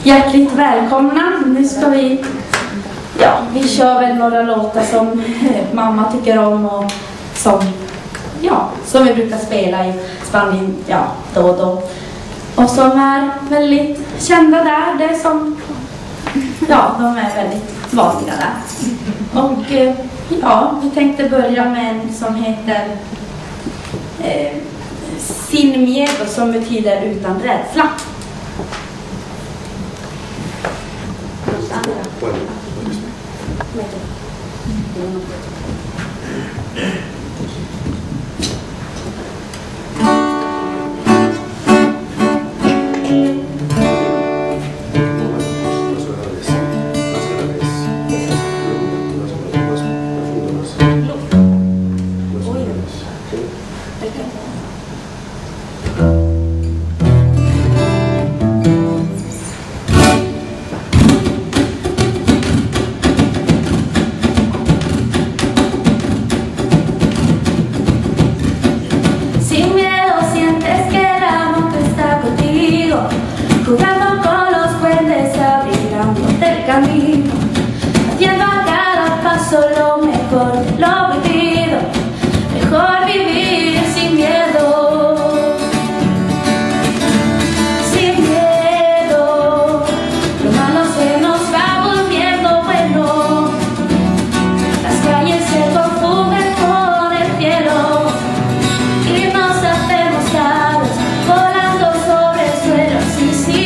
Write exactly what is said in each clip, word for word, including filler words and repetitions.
Hjärtligt välkomna. Nu ska vi, ja, vi kör väl några låtar som mamma tycker om och som, ja, som vi brukar spela i Spanien, ja, då och då. Och som är väldigt kända där, det är som, ja, de är väldigt vanliga där. Och ja, vi tänkte börja med en som heter eh, Sin miedo, som betyder utan rädsla. Jugando con los puentes, abrigándote el camino, haciendo a cada paso lo mejor de lo vivido. Mejor vivir sin miedo, sin miedo. Lo malo se nos va volviendo bueno, las calles se confunden con el cielo y nos hacemos aves volando sobre el suelo. Sí, sí.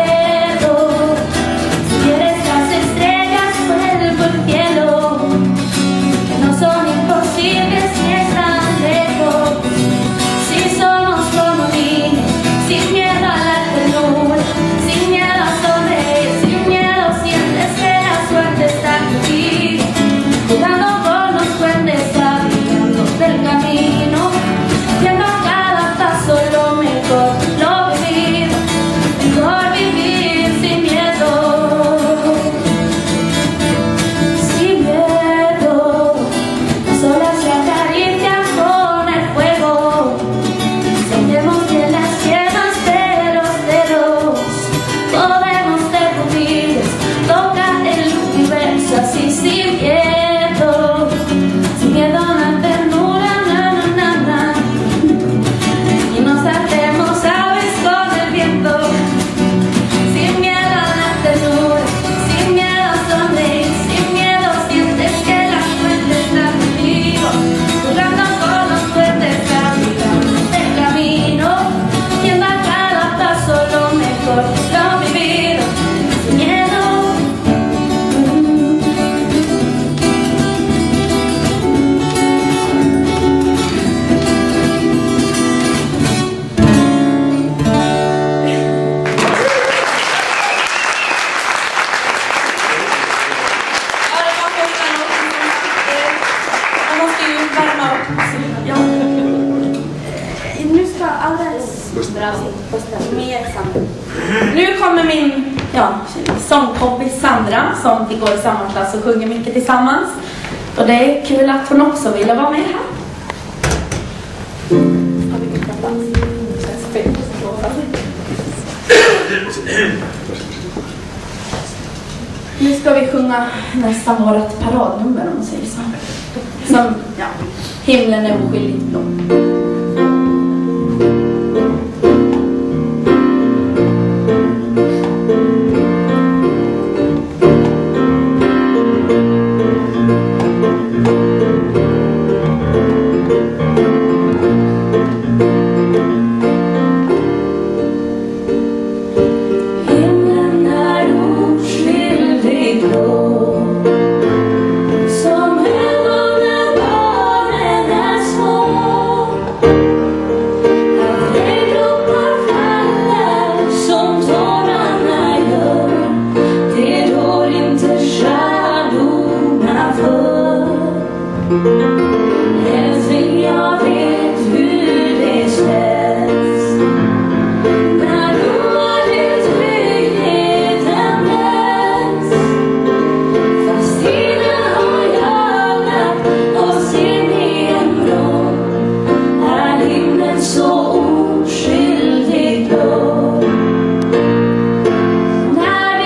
Nu kommer min ja, sångkompis Sandra som vi går i samma klass och sjunger mycket tillsammans. Och det är kul att hon också ville vara med här. Nu ska vi sjunga nästan vårt paradnummer, om man säger så. Som, ja, himlen är oskyldigt blå. Så oskyldigt blå. När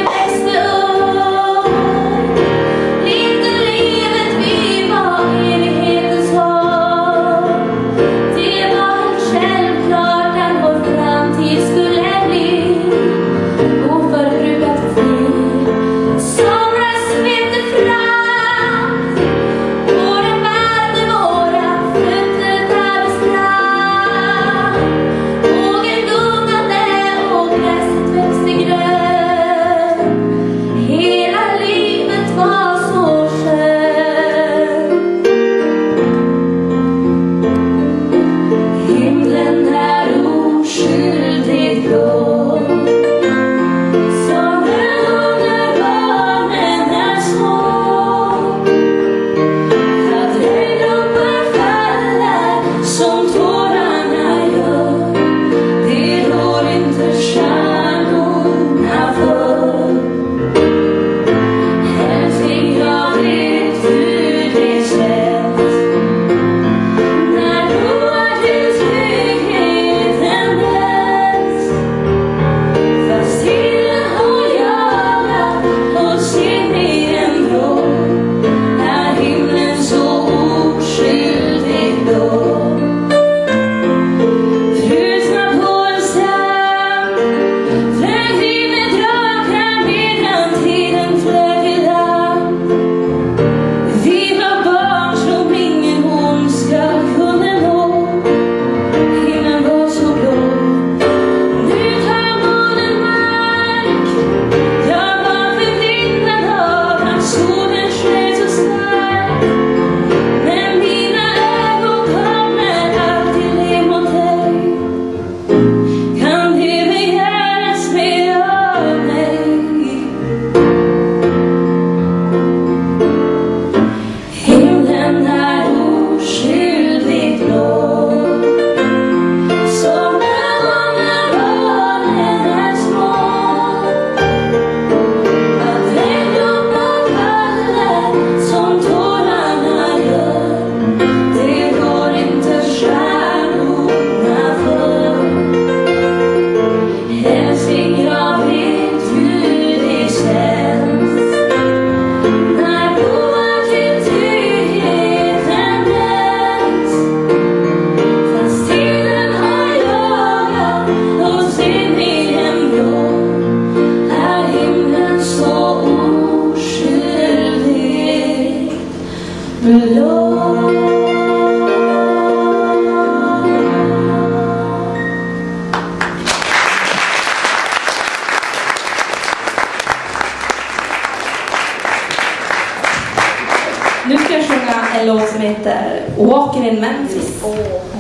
Nu ska jag sjunga en låt som heter Walking in Memphis. Oh.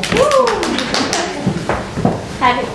Härligt.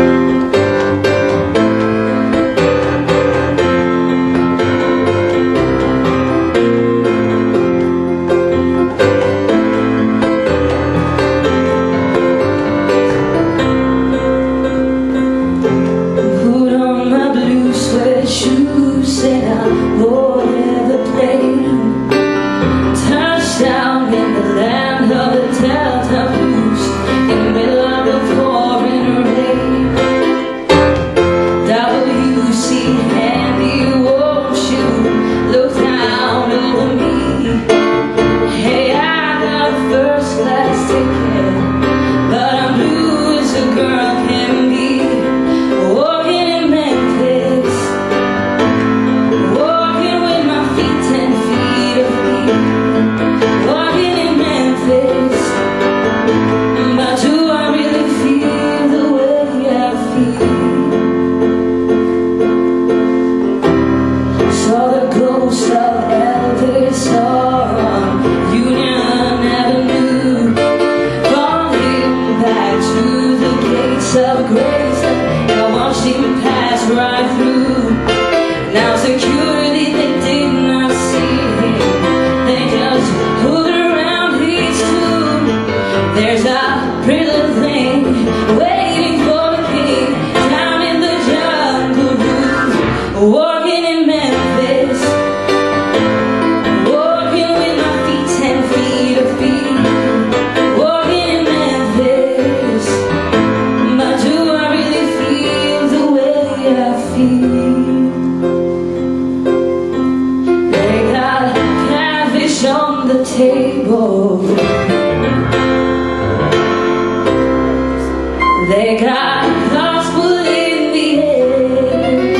They got gospel in the air,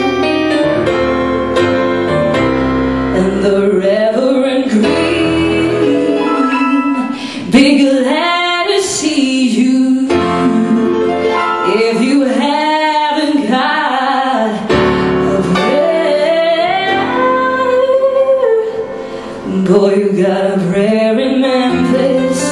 and the Reverend Green, be glad to see you. If you haven't got a prayer, boy, you got a prayer in Memphis.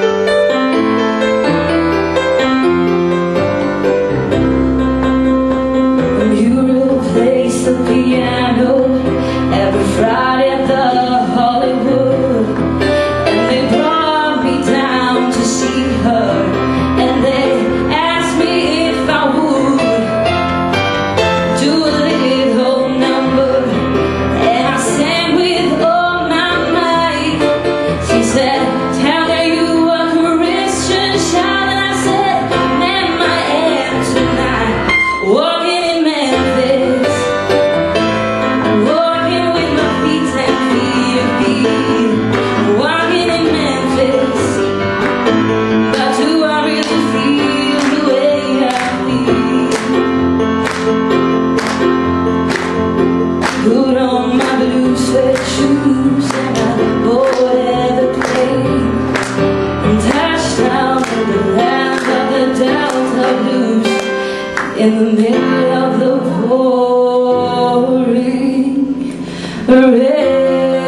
The piano every Friday at the Hollywood, and they brought me down to see her, and they asked me if I would do a little number, and I sang with all my might. She said, "Tell me you a Christian child," and I said, "Man, I am tonight." Walking in Memphis, walking in Memphis, but do I really feel the way I feel? Put on my blue suede shoes and I boarded the plane and touched down in the land of the Delta Blues in the middle of the pouring rain.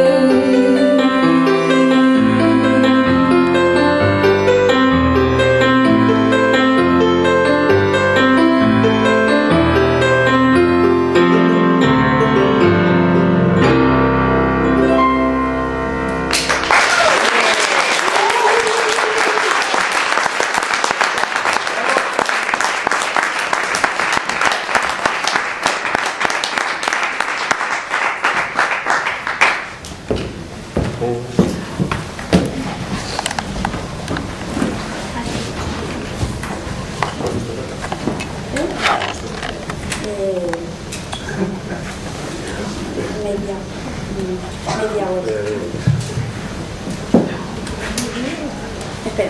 Media, media hora. Espera.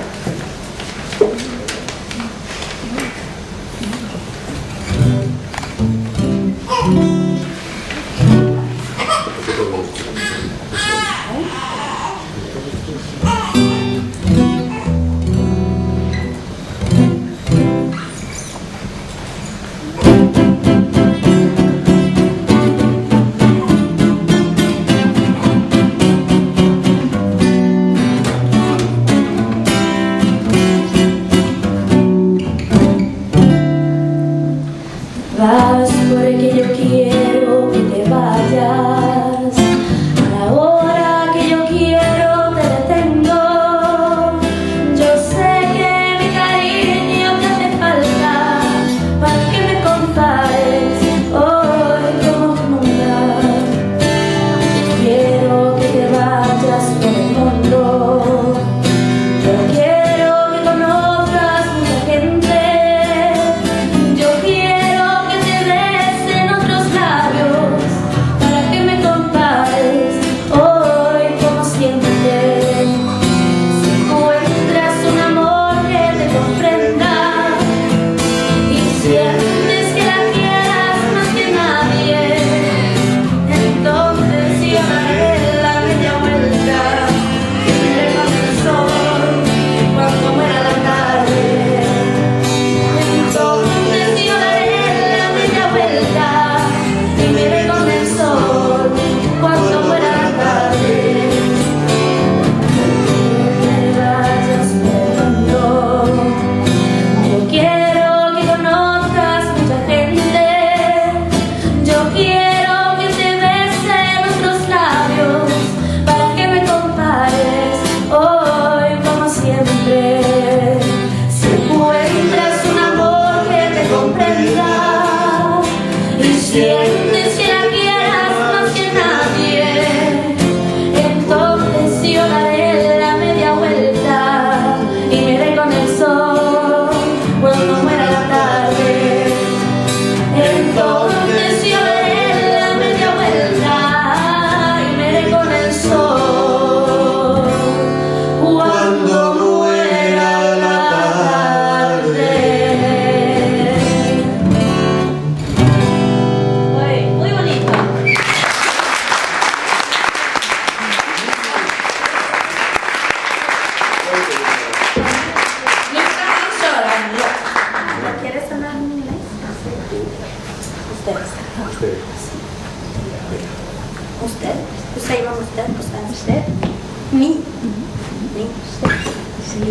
Moster. Hur säger man moster på svenska? Mi. Mi. Sí.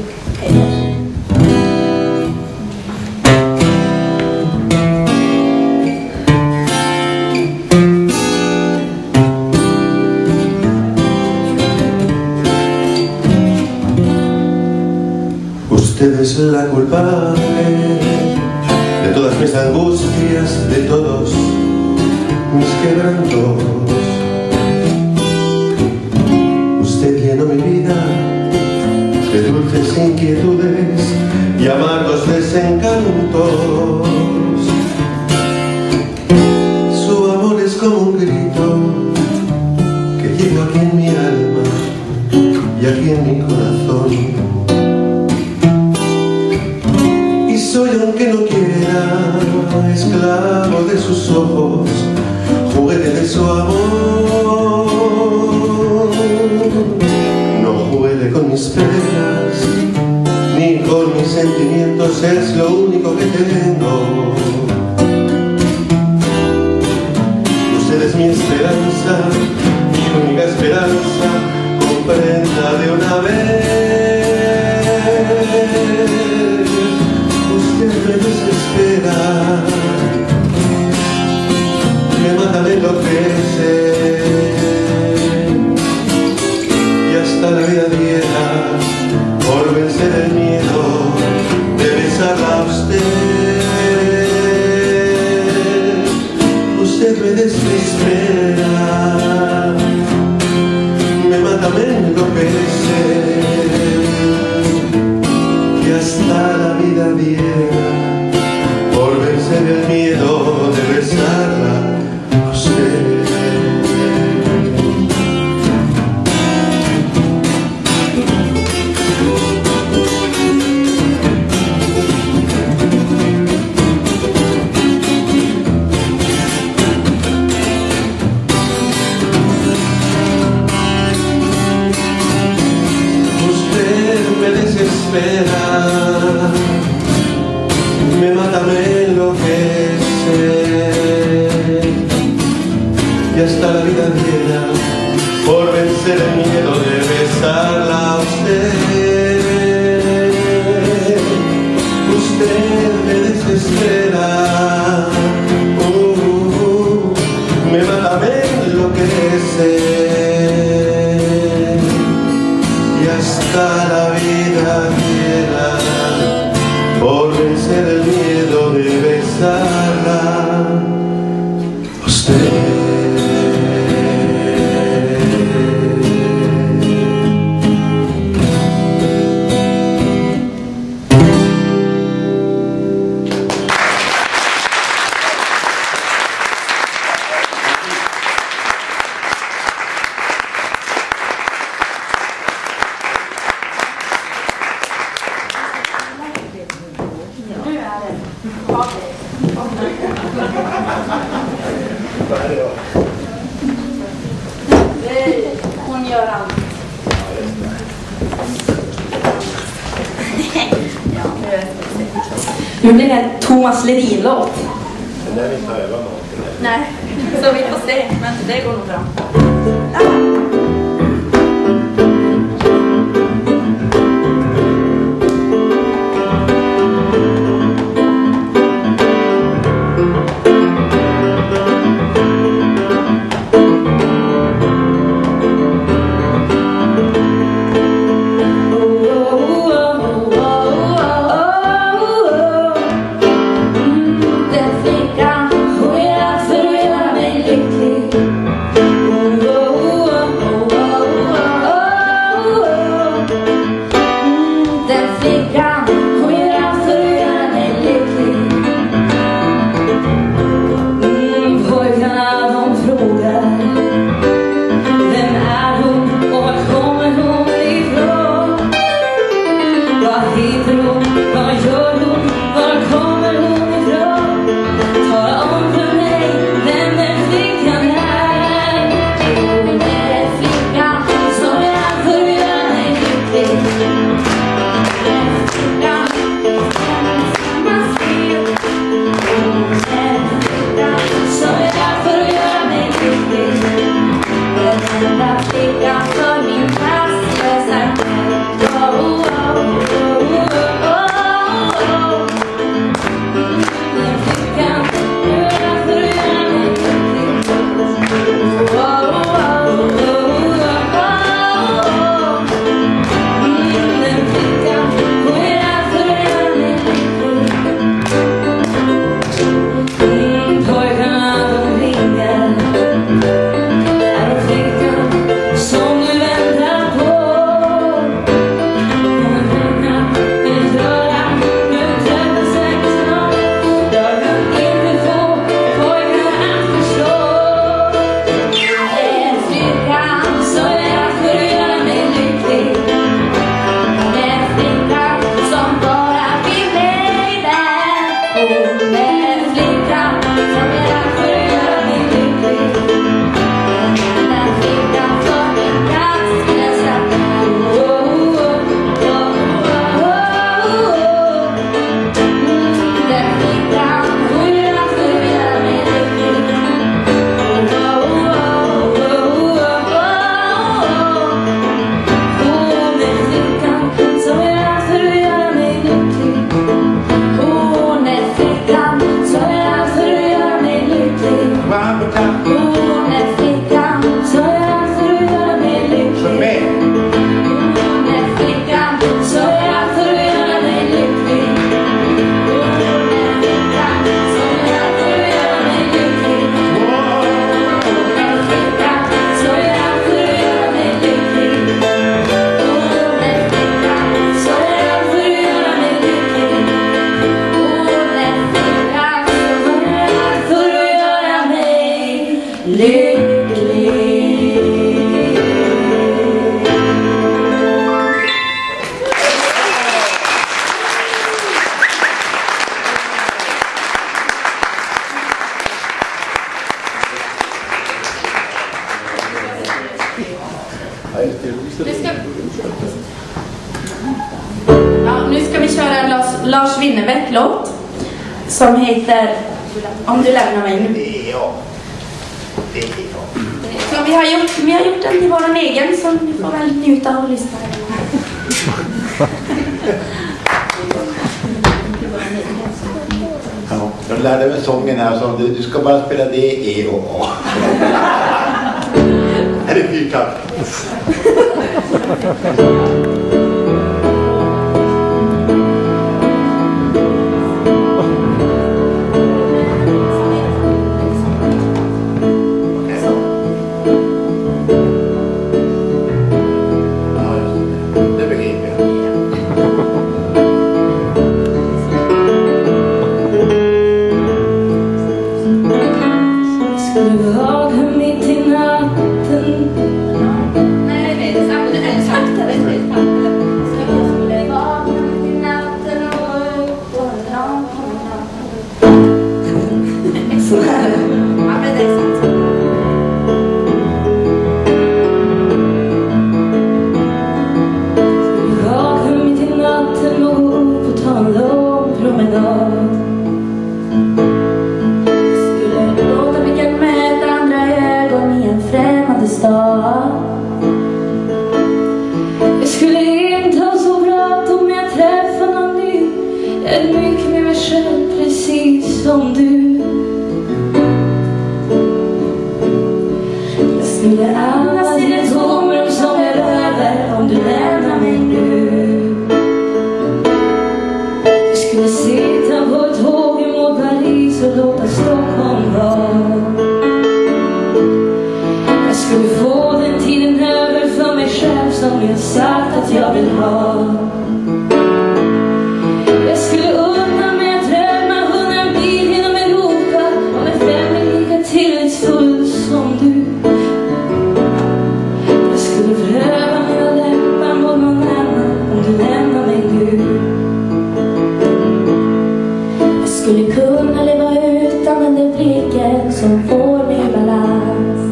Usted es la culpable de todas mis angustias, de todos mis quebrantos. Usted llenó mi vida de dulces inquietudes y amargos desencantos. Su amor es como un grito que llevo aquí en mi alma y aquí en mi corazón. Soy, aunque no quiera, esclavo de sus ojos, juguete de su amor. No juegue con mis penas, ni con mis sentimientos, es lo único que tengo. Usted es mi esperanza, mi única esperanza, comprenda de una vez. Me desespera, me mata, me enloquece, y hasta la vida diera por vencer el miedo de besarla a usted. Usted me desespera, me mata, me enloquece, y hasta la vida diera por vencer el miedo de besarla a usted. Usted me desespera, me mata, me enloquece, y hasta la vida diera por vencer el miedo de besarla a usted. Usted me desespera, uh, uh, me mata, me enloquece, y hasta la vida diera por vencer el miedo de besarla a usted. Hon gör allt. Nu blir det en Thomas Ledin-låt. Men det vill inte öva någonting. Nej, så vi får se. Men det går nog bra. Oh, Nu ska, ja, nu ska vi köra en Lars, Lars Winnerbäck-låt som heter Om du lämnar mig nu. Ja. Det är jag. Så vi har gjort, vi har gjort den till vår egen, så ni får väl njuta och lyssna. Ja, jag lärde mig sången här, så du, du ska bara spela D, E och A. Är det fyrtakt? Jag skulle inte ha så bra om jag träffade någon ny. Jag är mycket mer mig själv, precis som du. Jag skulle andas i det tomrum som jag behöver om du lämnar mig nu. Jag skulle sitta på ett tåg mot Paris och låta Stockholm vara. Jag skulle få den tiden över för mig själv som jag sagt att jag vill ha. Jag skulle unna mig att drömma hundra mil genom Europa om en främling lika tillitsfull som du. Jag skulle pröva mina läppar mot någon annan om du lämnar mig nu. Jag skulle kunna leva utan den där blicken som får mig i balans.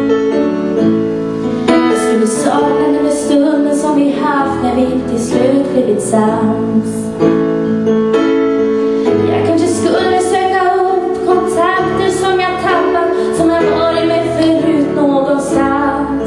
Jag skulle sakna den där stunden som vi haft när vi till slut blivit sams. Jag kanske skulle söka upp kontakter som jag tappat, som jag varit med förut någonstans.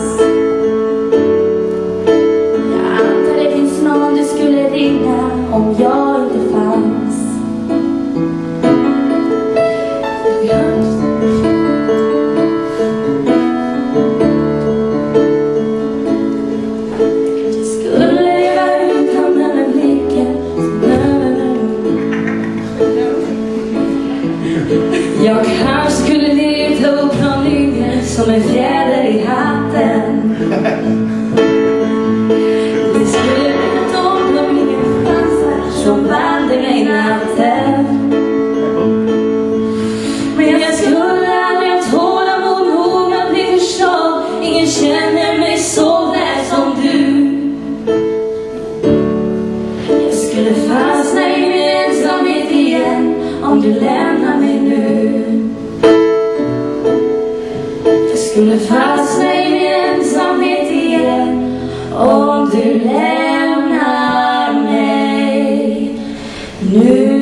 en fjäder i hatten. Det skulle ett år om ingen fanns här som band i mig natten. Men jag skulle aldrig ha tålamod nog att bli förstådd. Ingen känner mig så väl som du. Jag skulle fastna i min ensamhet igen om du lämnar mig nu. Jag skulle fastna i min ensamhet igen om du lämnar mig nu.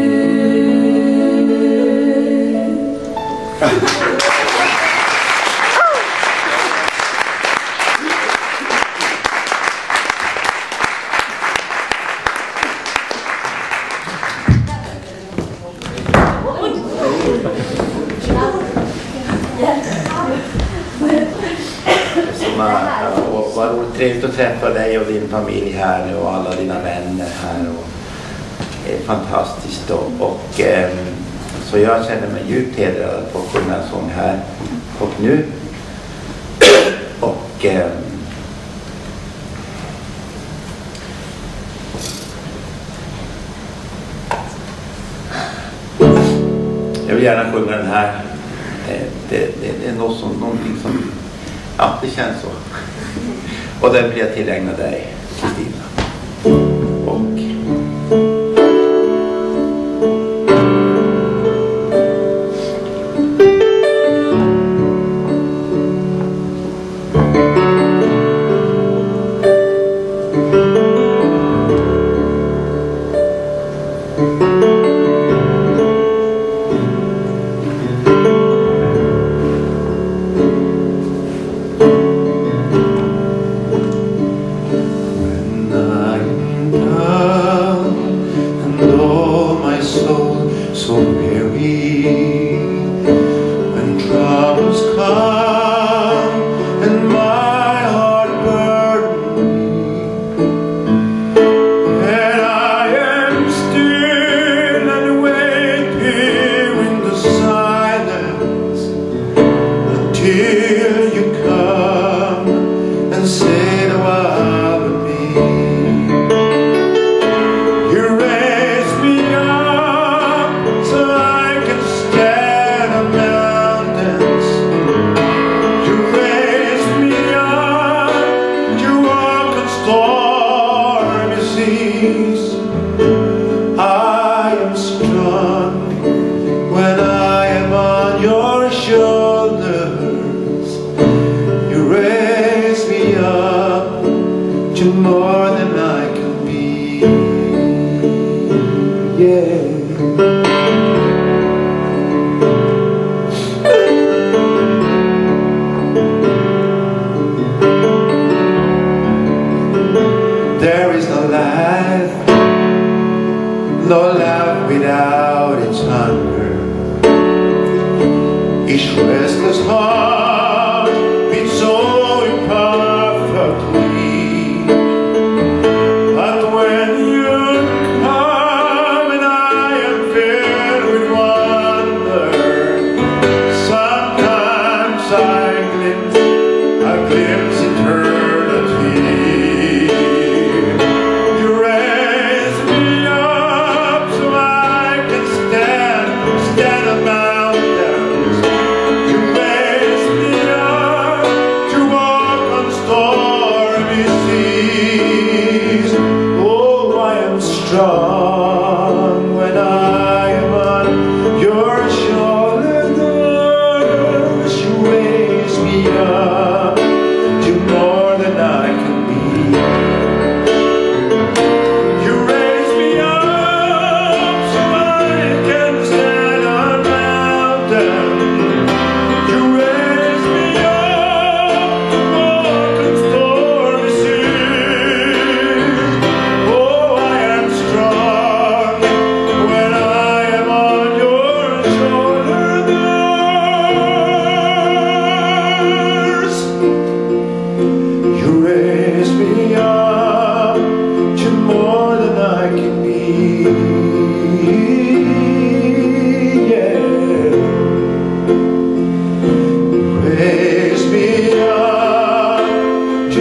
Och vad roligt, trevligt att träffa dig och din familj här nu och alla dina vänner här. Och det är fantastiskt. Och, och, eh, så jag känner mig djupt hedrad att få sjunga en sång här och nu. Och eh, jag vill gärna sjunga den här. Det, det, det, det är något som, någonting som, ja, det känns så. Och den blir jag tillägna dig, Kristina. Och so weary when troubles come and my heart burns me, and I am still and wait here in the silence until you come and say the word with me. You raise me up so I can stand on mountains. You raise me up to walk on stormy seas. I am strong when I am on your shoulders. You raise me up to more than I can be. Yeah. There is no life, no life without its hunger. Each restless heart beats so imperfectly. But when you come and I am filled with wonder, sometimes I glimpse, I glimpse eternity. You raise me up so I can stand, stand on mountains. You raise me up to walk on stormy seas. Oh, I am strong when I am on your shoulders. You raise me up to more than I can be.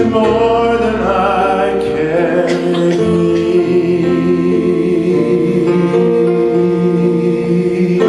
more than I can believe.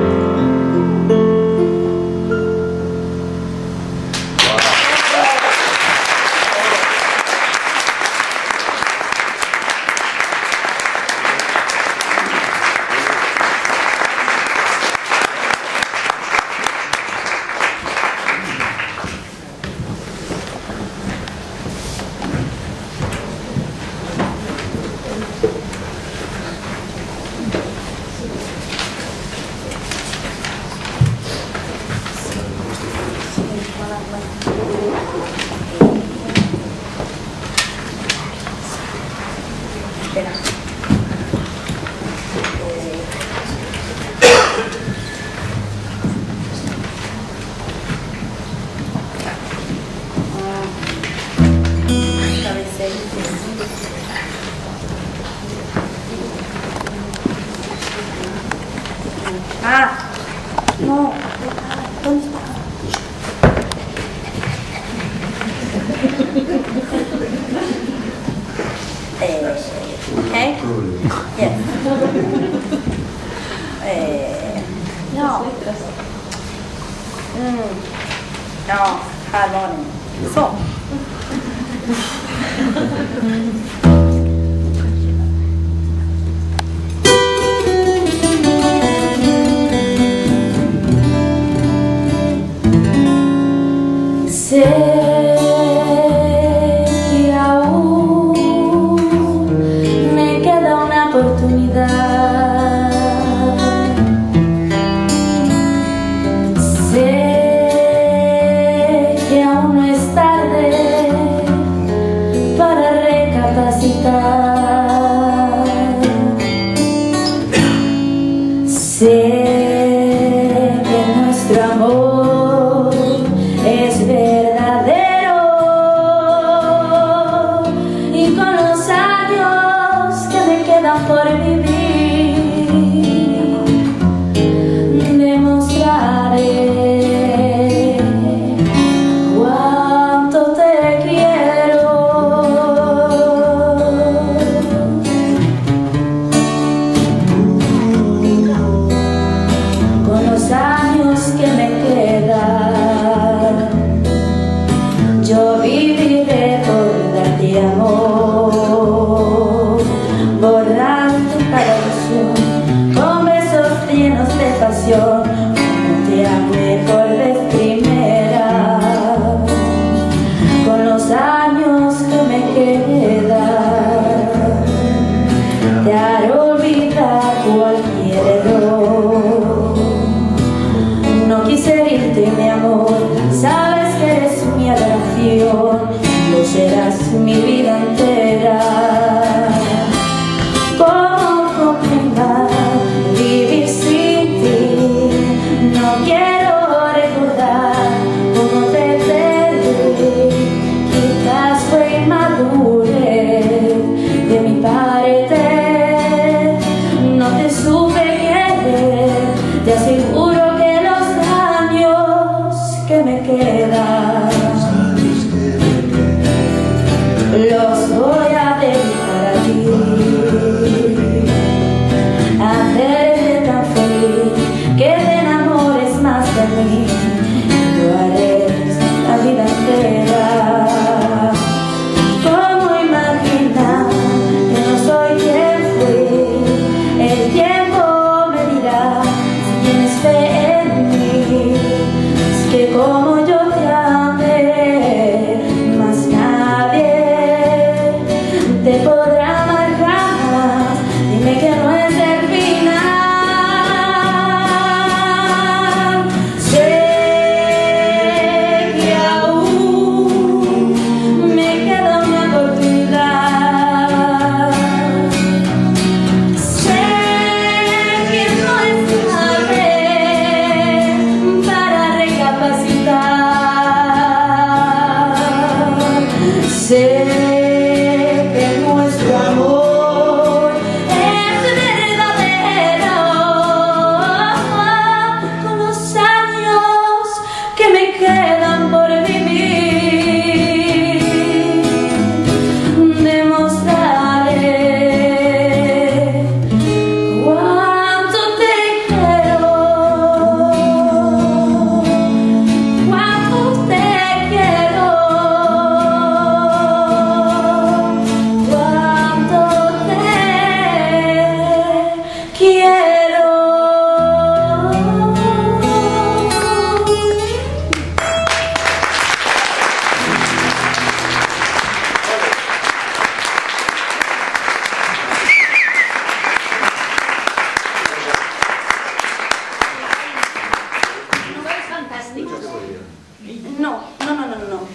Ah, no, ¿dónde está? eh, okay? Yes. eh, no. Mm. No, harmony. Så. Sé que aún me queda una oportunidad. Sé que aún no es tarde para recapacitar. Sé que nuestro amor es verdadero y con los años que me quedan por vivir demostraré cuánto te quiero. Con los años que me quedan yo viviré por darte amor, borrando cada ilusión con besos llenos de pasión, como te amé por vez primera. Con los años que me quedan te haré olvidar cualquier error. No quise herirte, mi amor, sabes que eres mi adoración, lo serás mi vida entera. ¿Cómo comprendas vivir sin ti? No quiero recordar cómo te perdí, quizás fue inmadurez de mi parte, no te supe querer, te aseguro que los años que me quedan los voy a dedicar a ti, a hacerte tan feliz, que te enamores más de mí, lo haré la vida entera. ¿Cómo imaginar que no soy quien fui? El tiempo me dirá si tienes fe en mí, es que como yo te amé, más nadie te podrá amar jamás. Dime que no es el final. Sé que aún me queda una oportunidad. Sé que no es tarde para recapacitar. Sé que nuestro amor es verdadero, con los años que me quedan por vivir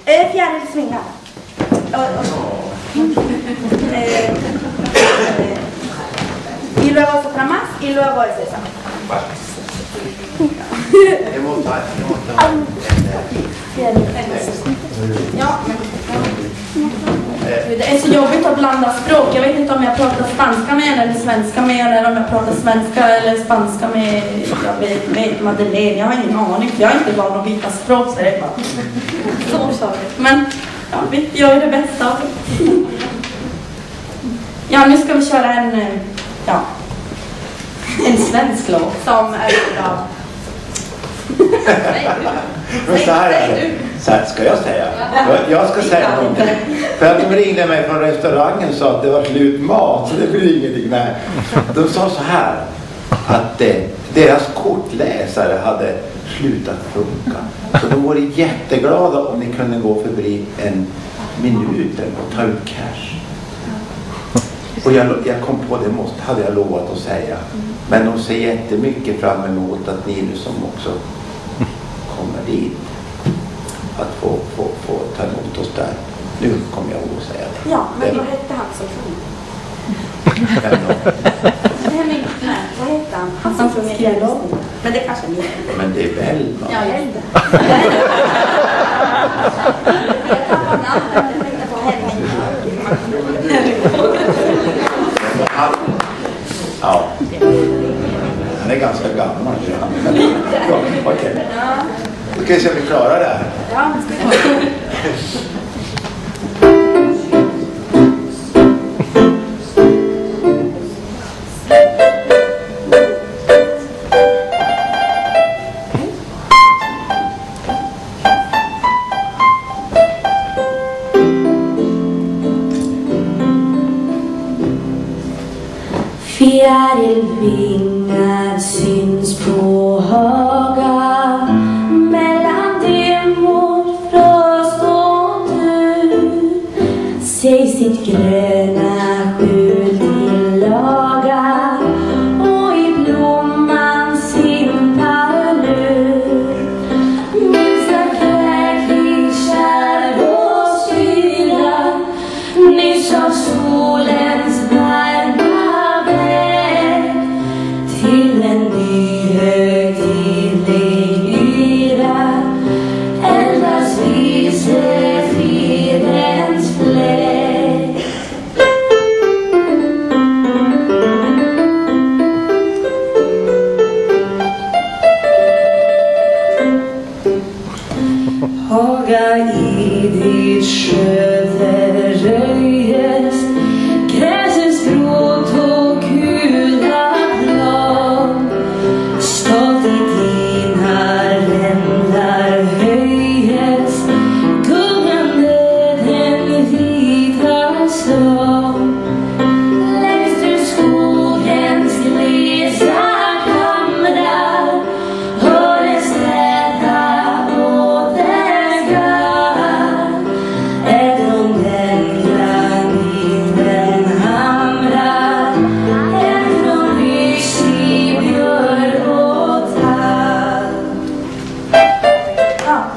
Eh, fjärilsvingar. Och, och, eh, eh, y luego otra más y luego es esa. Jag måste ha Ja. Det är så jobbigt att blanda språk. Jag vet inte om jag pratar spanska med en eller svenska med en, eller om jag pratar svenska eller spanska med, jag vet, med Madeleine. Jag har ingen aning, för jag är inte van att byta språk, så det är bara så sorgligt. Men ja, vi gör det bästa av det. Ja, nu ska vi köra en, ja, en svensk låt som är bra. Men så här är det. Så här ska jag säga. Jag ska säga någonting. För att de ringde mig från restaurangen och sa att det var slut mat, så det blir ingenting med. De sa så här att eh, deras kortläsare hade slutat funka. Så de vore jätteglada om ni kunde gå förbi en minut och ta ut cash. Och jag, jag kom på det, måste, hade jag lovat att säga. Men de ser jättemycket fram emot att ni nu som också kommer dit att få, få, få ta emot oss där. Nu kommer jag ihåg att säga det. Ja, men vad hette han som sjöng? Henning, nej, vad hette han? Han som sjöng i låten. Men det kanske ni är. Men det är väl man. Ja, jag är det. Jag tappar namnet, jag tänkte på Henning. Ja. Han är ganska gammal. Ja, okej. Då ska vi se om vi klarar det här. Ja, det ska vi. Fjärilvingar syns på haga, mellan dimmor, frost och dur. Säg sitt gröna skjul tillaga, och i blomman sin parlur. Minsta kräklig skärgårdskyla, nyss av solens varma väg, till en ny högtidlig yra, eldas vise fridens fläkt. Haga i ditt sköte röjes, gräsens gråt och gula blad. Stolt i dina rändar höjes, gungande den vita stad. Längst ur skogens glesa kamrar hördes täta återgar. Även den graniten hamrar, även ryss i björn och tall. Ja.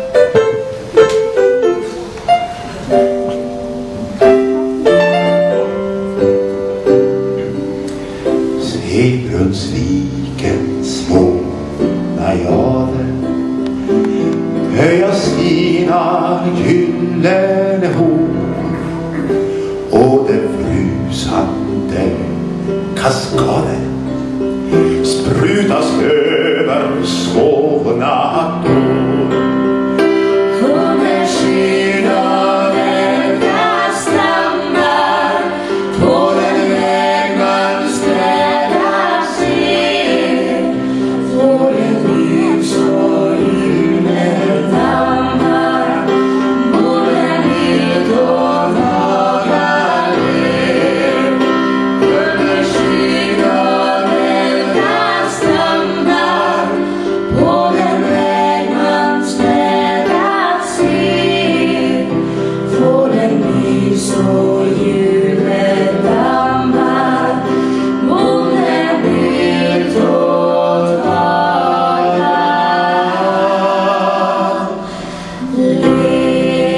Se Brunnsvikens små najader höja sina gyllene horn, och det frusande kaskader sprutas över Skåne torn. Under skyddade stammar, på den väg man strävar sig, får en lys och himlen dammar, både vitt och dagar ler. Under skyddade stammar, på den väg man strävar sig, får en lys och hjulet dammar, både vitt och dagar ler.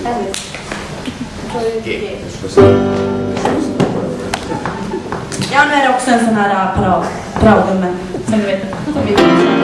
Ja, nu är det också en sån här apparat, Praudummen, som du vet. Som vi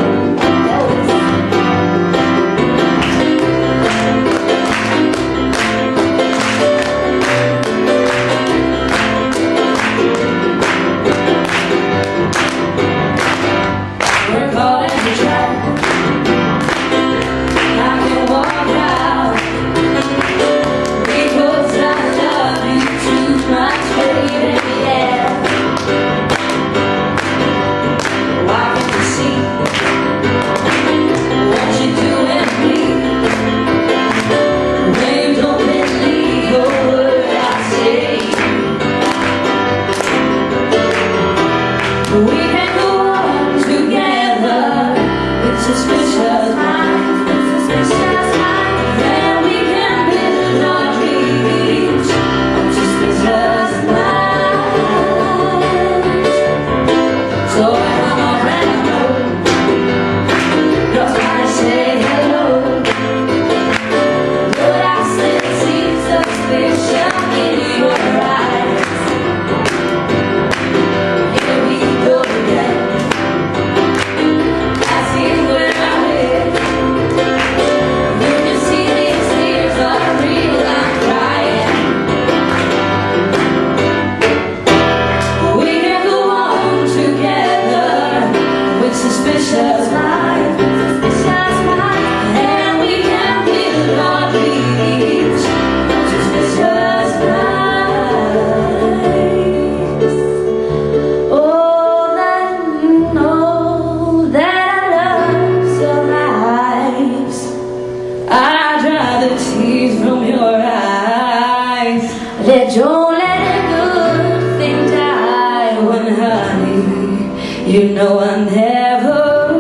You know I never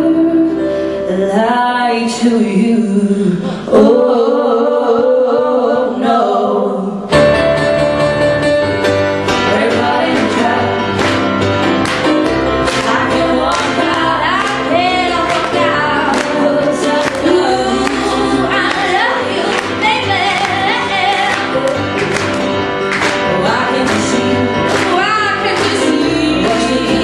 lie to you. Oh no. Everybody try. I can walk out, I can walk out. Cause I love you, I love you, baby. Why can't you see? Why can't you see what you do?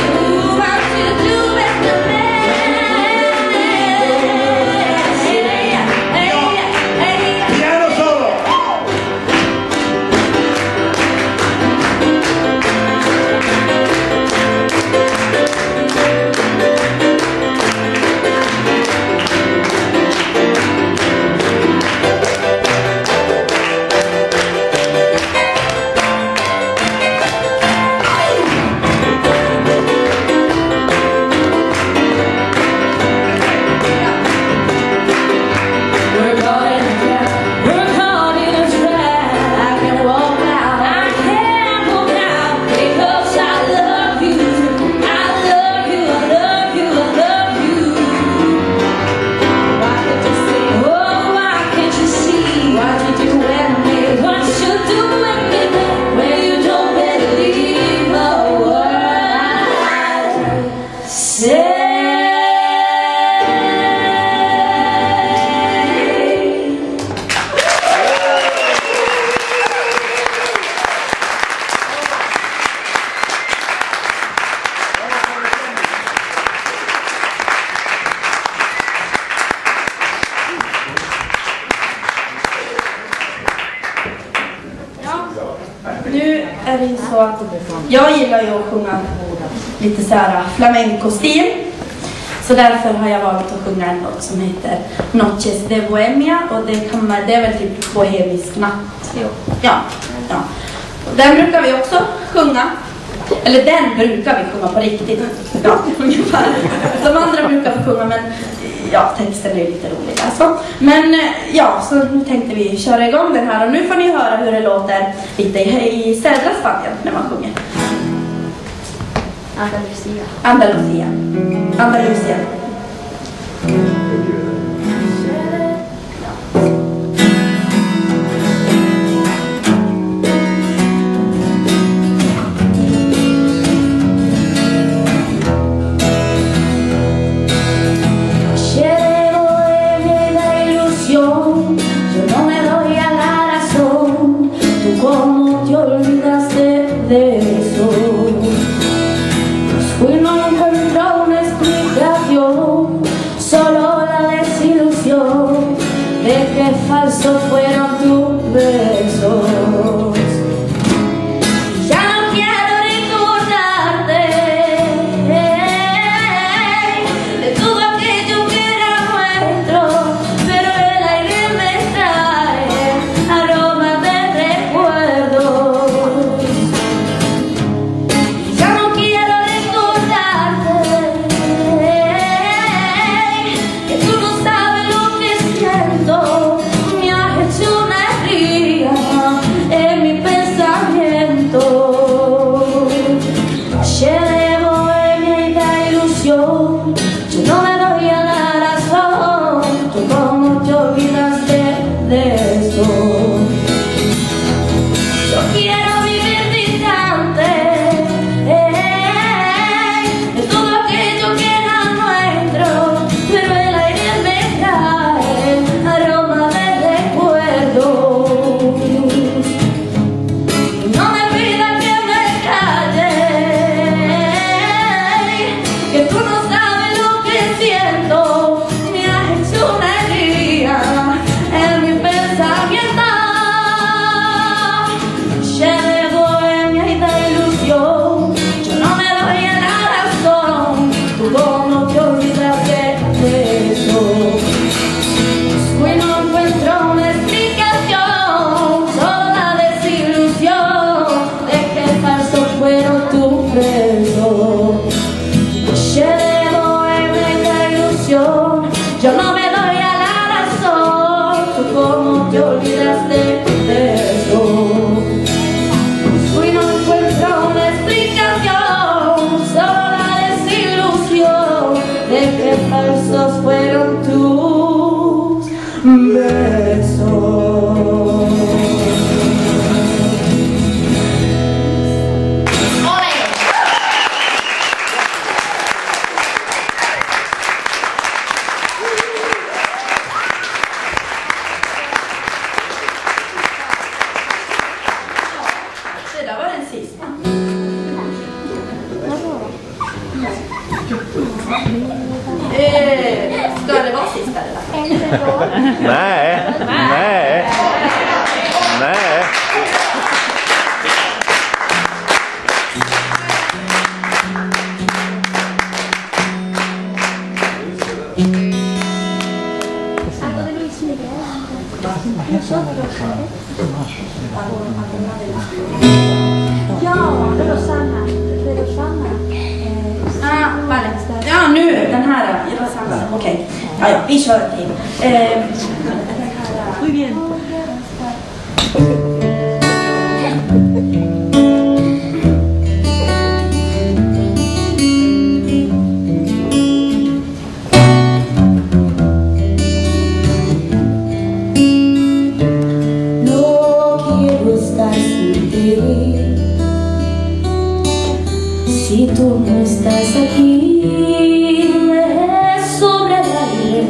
Nu är det ju så att jag gillar ju att sjunga lite så här flamenco-stil. Så därför har jag valt att sjunga en låt som heter Noches de Bohemia. Och det, kan man, det är väl typ bohemisk natt. Ja, ja. Och den brukar vi också sjunga. Eller den brukar vi sjunga på riktigt. Ja, ungefär. De andra brukar vi sjunga, men ja, texten är lite rolig alltså. Men ja, så nu tänkte vi köra igång den här. Och nu får ni höra hur det låter lite i, i södra Spanien när man sjunger. Andalusia. Andalusia. Andalusia. Llevo en la ilusión, yo no me doy a la de qué falsos fueron tus besos. Ya no quiero recordarte de todo aquello que era nuestro, pero el aire me trae aromas de recuerdos. Ya no quiero recordarte que tú no sabes lo que siento. Me has hecho una herida en mi pensamiento. Llevo en mi ilusión, yo no me doy a la razón. Tú cómo te olvidaste de eso. Yo quiero vivir distante de todo aquello que era nuestro, pero el aire me trae aroma de recuerdos. No me pidas que me calle, que tú no sabes lo que siento. Me has hecho una herida en mi pensamiento. Llevo en mi ilusión, yo no me doy a la razón. Tú cómo te olvidaste de eso. Hoy no encuentro una explicación, solo la desilusión de que falsos fueron tus besos. Llevo en mi ilusión, yo no me doy a la razón. Tú cómo te olvidaste de eso. Hoy no encuentro una explicación, solo la desilusión de que falsos fueron tus besos. Det där var den sista. Eh, ska det vara sista eller? Nej, nej, nej. Ja, Rosanna. Rosanna. Ah, vale. Ja, nu den här. Rosanna. Okej. Okay. Ja, ja, vi kör till. Eh, Muy bien. Si tú no estás aquí, me sobra el aire.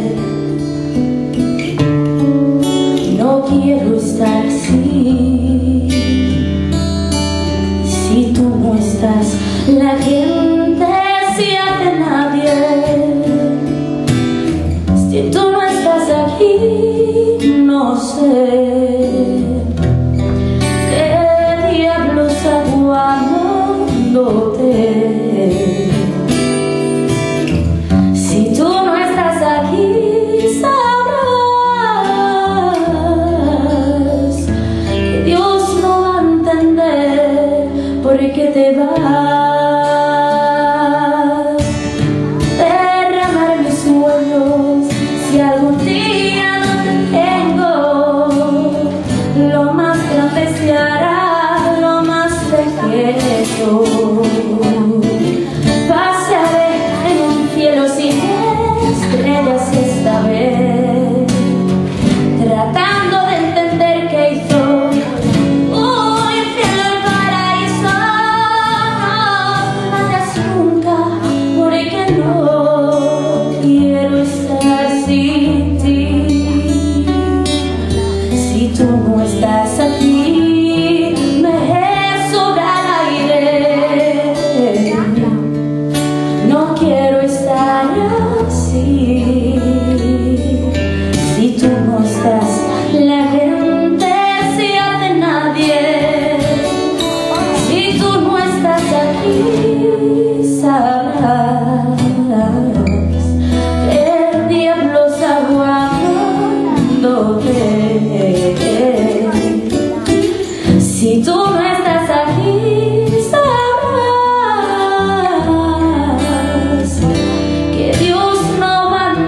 No quiero estar así. Si tú no estás, la gente se hace nadie. Si tú no estás aquí, no sé qué diablos aguardándote. Si tú no estás aquí, sabrás que Si tú no estás aquí, sabrás que Dios no va a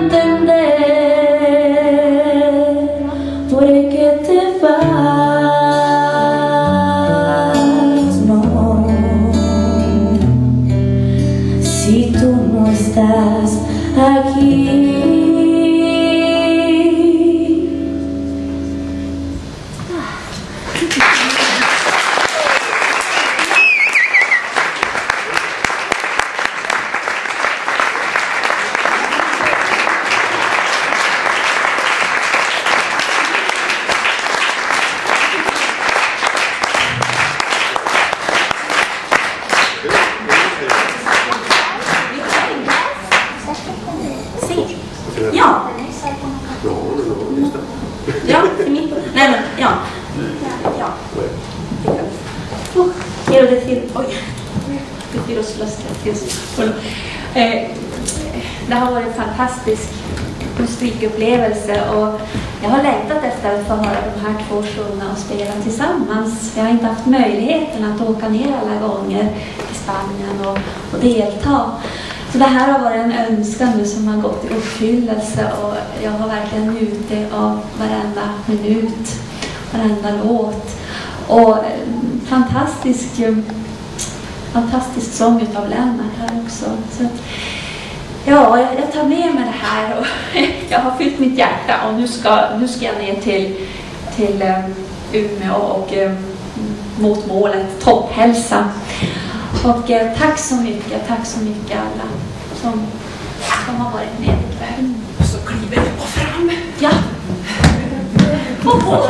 entender por qué te vas, no. Si tú no estás aquí. Ja. Ja, finito. Nej men, ja. Ja. Oh, quiero decir, oj. Prefiero eh, Det har varit en fantastisk musikupplevelse och jag har längtat efter att få höra de här två sjunga och spela tillsammans. Jag har inte haft möjligheten att åka ner alla gånger till Spanien och, och delta. Så det här har varit en önskan nu som har gått i uppfyllelse och jag har verkligen njutit av varenda minut, varenda låt. Och fantastisk, fantastisk sång utav Lennart här också. Så att, ja, jag, jag tar med mig det här och jag har fyllt mitt hjärta och nu ska, nu ska jag ner till, till um, Umeå och um, mot målet topphälsa. Och eh, tack så mycket, tack så mycket alla som, som har varit med ikväll. Och så kliver vi på fram. Ja. Oh, oh.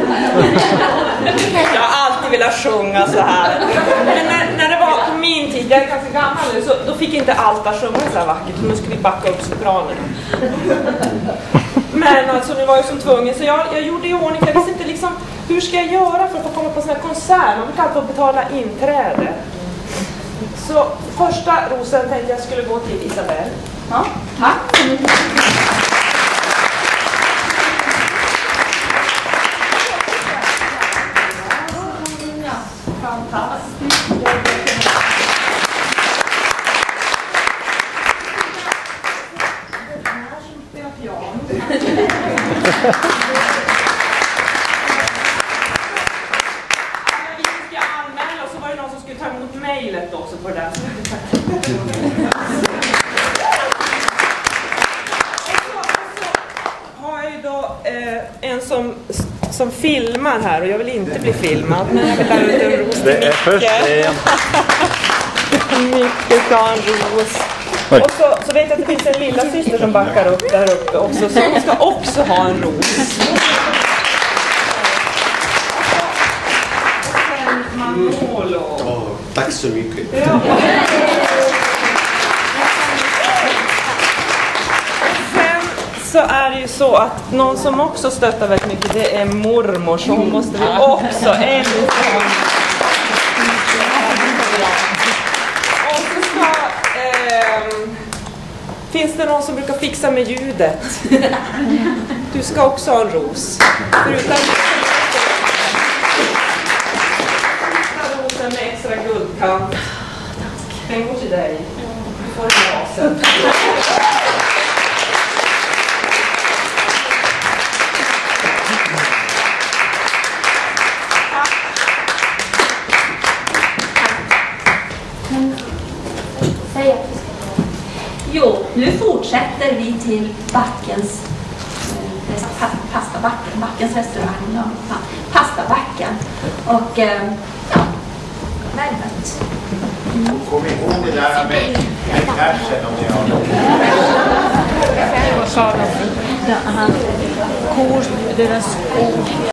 Jag har alltid velat sjunga så här. Men när, när det var på min tid, jag är ganska gammal nu, så då fick inte Alta sjunga så här vackert. Nu ska vi backa upp sopranen. Men alltså nu var jag som tvungen, så jag, jag gjorde i ordning. Jag visste inte liksom, hur ska jag göra för att få komma på sån här konsert? Man fick alltid betala inträde. Så första rosen tänkte jag skulle gå till Isabel. Ja, tack. Ja, fantastiskt. Mejlet också på det där. Har jag ju då eh, en som, som filmar här och jag vill inte bli filmad, men jag vill ha ut en ros till Det är först det. Mycket ska ha en ros. Och så, så vet jag att det finns en lilla syster som backar upp där uppe också, så hon ska också ha en ros. Manolo. Oh, tack så mycket. Ja. Sen så är det ju så att någon som också stöttar väldigt mycket, det är mormor, så hon måste vi också en sån. Och så ska, eh, finns det någon som brukar fixa med ljudet? Du ska också ha en ros. Förutom rosen med extra guldkant. Den går till dig. Du får en rasen. Jo, nu fortsätter vi till Backens eh, Pastabacken, Backens restaurang, ja, Pastabacken. Och eh, ja, väldigt. Mm. Kom ihåg det där med, med cashen om ni har Vad sa de? Kor, deras kor.